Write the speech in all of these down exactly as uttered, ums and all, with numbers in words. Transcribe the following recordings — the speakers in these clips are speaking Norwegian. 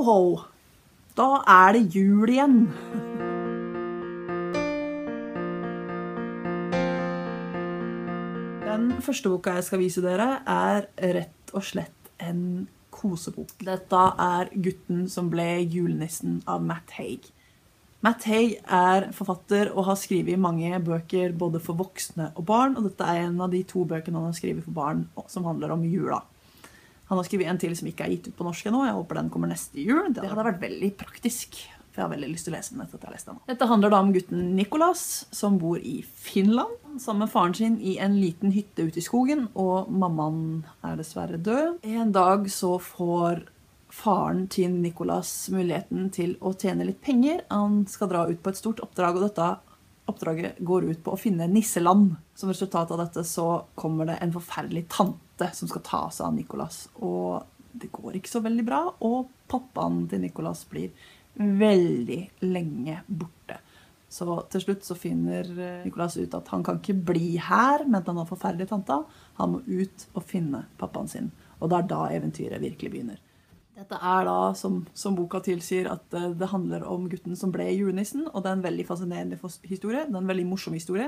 ho! Da er det jul igjen! Den første boka jeg skal vise dere er rett og slett en kosebok. Dette er Gutten som ble julenissen av Matt Haig. Matt Haig er forfatter og har skrevet mange bøker både for voksne og barn, og dette er en av de to bøkene han har skrevet for barn som handler om jula. Han har skrevet en til som ikke er gitt ut på norsk ennå. Jeg håper den kommer neste jul. Det hadde vært veldig praktisk, for jeg har veldig lyst til å lese den etter at jeg har lest den. Dette handler da om gutten Nicholas, som bor i Finland, sammen med faren sin i en liten hytte ute i skogen, og mammaen er dessverre død. En dag så får faren til Nicholas muligheten til å tjene litt penger. Han skal dra ut på et stort oppdrag, og dette oppdraget går ut på å finne nisseland. Som resultat av dette så kommer det en forferdelig tante som skal ta seg av Nicholas. Og det går ikke så veldig bra, og pappaen til Nicholas blir veldig lenge borte. Så til slutt så finner Nicholas ut at han kan ikke bli her med denne forferdelige tanta. Han må ut og finne pappaen sin. Og det er da eventyret virkelig begynner. Dette er da, som, som boka tilsier, at det handler om gutten som ble julenissen, og det er en veldig fascinerende historie. Det er en veldig morsom historie.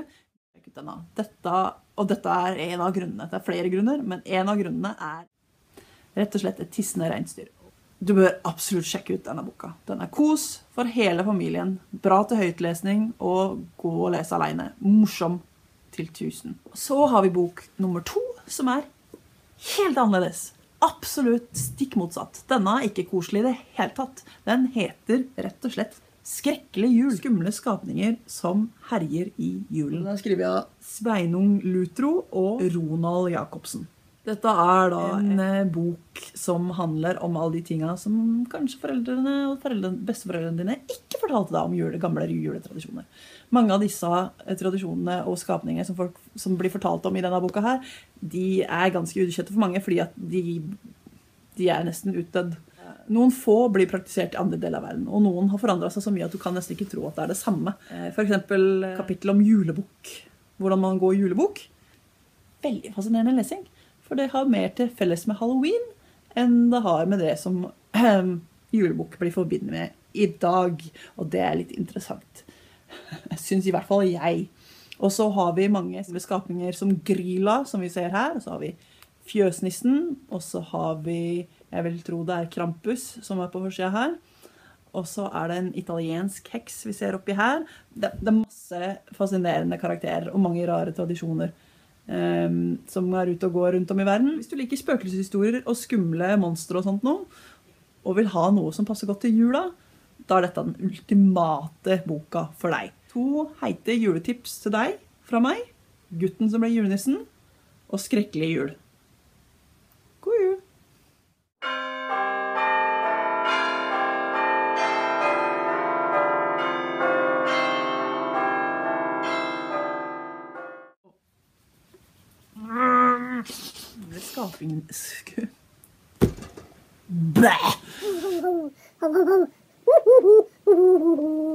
Dette, og dette er en av grunnene. Det er flere grunner, men en av grunnene er rett og slett et tissende reinsdyr. Du bør absolutt sjekke ut denne boka. Den er kos for hele familien, bra til høytlesning og gå og lese alene. Morsom til tusen. Så har vi bok nummer to, som er helt annerledes. Absolutt stikk motsatt. Denne er ikke koselig i det hele tatt. Den heter rett og slett Skrekkelig jul. Skumle skapninger som herjer i julen. Den er skrevet av Sveinung Lutro og Ronald Jakobsen. Dette er da en bok som handler om alle de tingene som kanskje foreldrene og foreldrene, besteforeldrene dine ikke fortalte deg om jule, gamle juletradisjoner. Mange av disse tradisjonene og skapningene som, folk, som blir fortalt om i denne boka her, de er ganske ukjente for mange fordi at de, de er nesten utdødd. Noen få blir praktisert i andre deler av verden, og noen har forandret seg så mye at du kan nesten ikke tro at det er det samme. For eksempel kapittel om julebok. Hvordan man går julebok. Veldig fascinerende lesing. For det har mer til felles med Halloween enn det har med det som eh, julebok blir forbindet med i dag. Og det er litt interessant. Jeg synes i hvert fall jeg. Og så har vi mange skapninger som Gryla, som vi ser her. Og så har vi Fjøsnissen. Og så har vi, jeg vil tro det er Krampus, som er på forsiden her. Og så er det en italiensk heks vi ser oppi her. Det, det er masse fascinerende karakterer og mange rare tradisjoner. Um, som er ute og går rundt om i verden. Hvis du liker spøkelseshistorier og skumle monstre og sånt noe, og vil ha noe som passer godt til jula, da er dette den ultimate boka for deg. To heite juletips til deg fra meg, Gutten som ble julenissen, og Skrekkelig jul. God jul! Det er skapingen sku... Bæ!